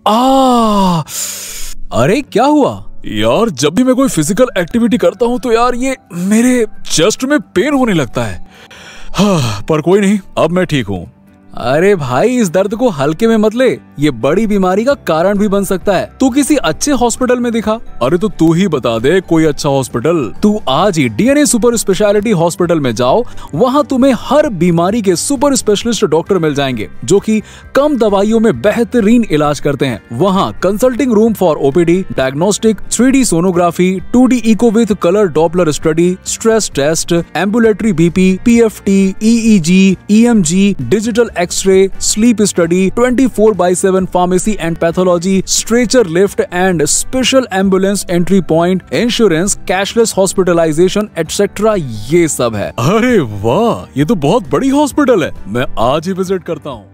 आ अरे क्या हुआ यार? जब भी मैं कोई फिजिकल एक्टिविटी करता हूँ तो यार ये मेरे चेस्ट में पेन होने लगता है। हाँ, पर कोई नहीं, अब मैं ठीक हूँ। अरे भाई, इस दर्द को हल्के में मत ले, ये बड़ी बीमारी का कारण भी बन सकता है। तू किसी अच्छे हॉस्पिटल में दिखा। अरे तो तू ही बता दे कोई अच्छा हॉस्पिटल। तू आज ही डीएनए सुपर स्पेशलिटी हॉस्पिटल में जाओ, वहाँ तुम्हें हर बीमारी के सुपर स्पेशलिस्ट डॉक्टर मिल जाएंगे जो कि कम दवाइयों में बेहतरीन इलाज करते हैं। वहाँ consulting room for OPD, diagnostic, 3D sonography, 2D echo with colour Doppler study, stress test, ambulatory BP, PFT, EEG, EMG, digital x-ray, sleep study, 24/7 pharmacy and pathology, stretcher lift and special ambulance entry point, insurance, cashless hospitalisation etcetera, ये सब है। अरे वाह, ये तो बहुत बड़ी hospital है, मैं आज ही विजिट करता हूँ।